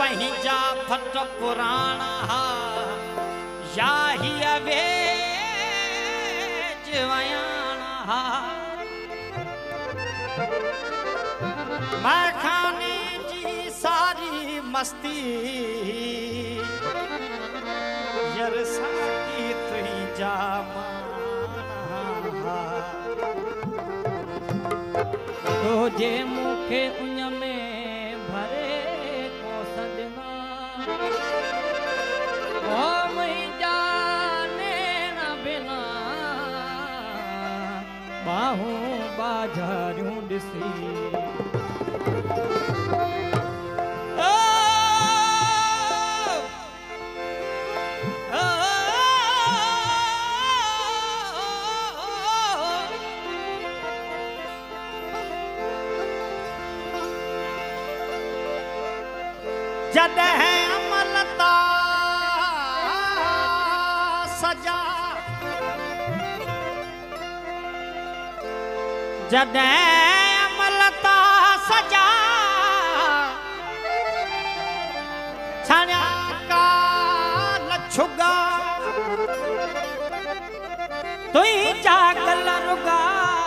पंहिंजा फट पुराणा या ही अवेज वयाणा मैं खाने जी सारी मस्ती यरसा की तुही जामा तो जे मुखे उन में भरे को सजना ओ मुंहिंजा नैन बिना बाहूं बाजारियूं ॾिसी जॾहिं अमलता सजा जॾहिं अमलता सजा छाणिया काल छुगा तुई जागल रुगा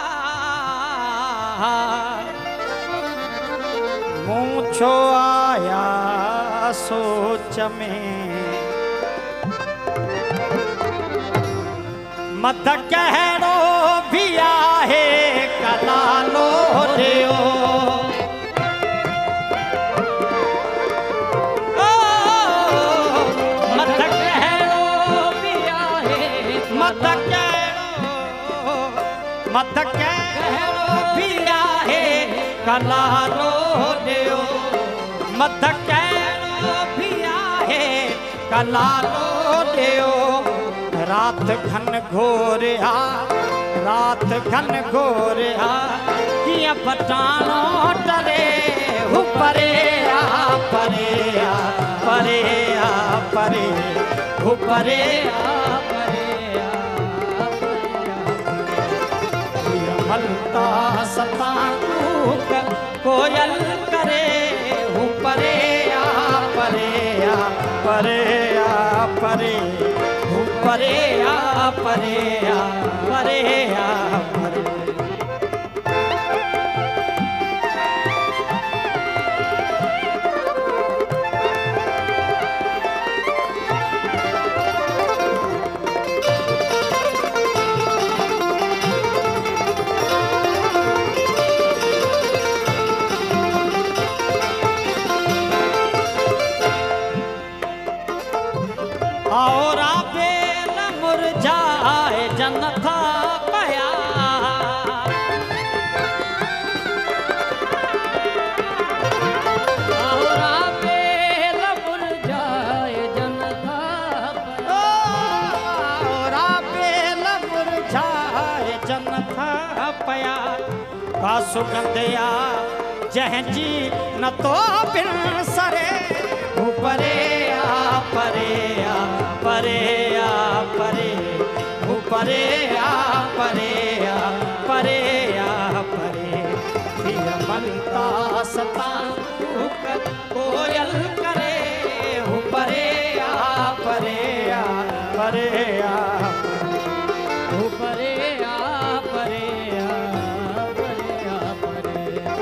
मूं छो आया सोच में मत कहड़ो भी आहे कलालो दियो मत कहड़ो भी आहे मत कहड़ो भी आहे कलालो दियो मत कलालो दियो रात घन घोरिया किया पटानो डरे हु परे आ परे आ परे आ परे हु परे आ परे आ मलता सता कोयल करे हु परे आ परे आ परे आ परे हु परे आ परे आ परे आ परे और बेल मुरझाए जन था पया और बेल मुरझाए जन था पया और बेल मुरझाए जन था पया का सुगंधया जहजी न तो बिन सरे ऊपरे आ परे आ परे आ परे ऊपरे आ परे आ परे आ परे फिर मनता सता कोयल करे ऊपरे आ परे आ परे आ ऊपरे आ परे आ परे आ परे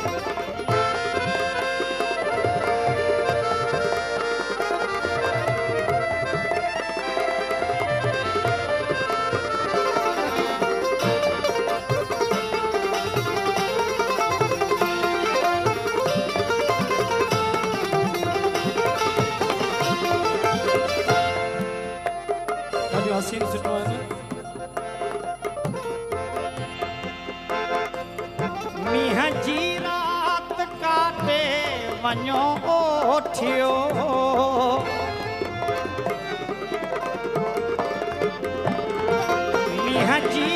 हसीन सुठो आहे मींह जी रात काटे वञो ओठियो मींह जी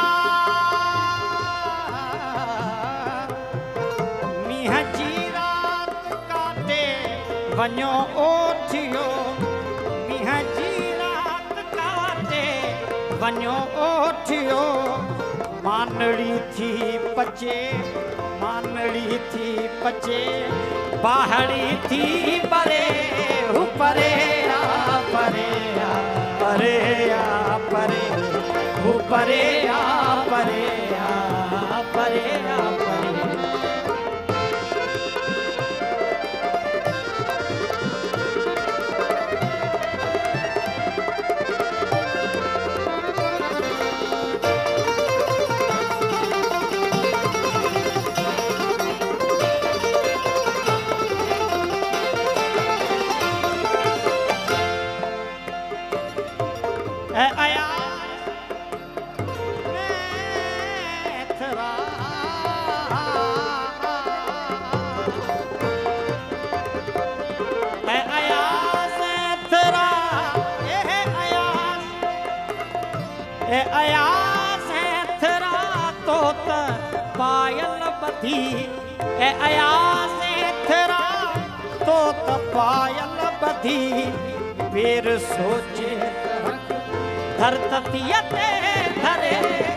रात काटे वञो ओठियो मींह जी वञो ओठियो मानड़ी थी पचे, मानड़ी थी पचे, पहाड़ी थी परे, परे आ परे आ परे आ परे, परे आ परे आ परे आ परे। अयास है थरा तोत पायल बधी, अयास है थरा तोत पायल बधी, फिर सोचे धरतियते धरे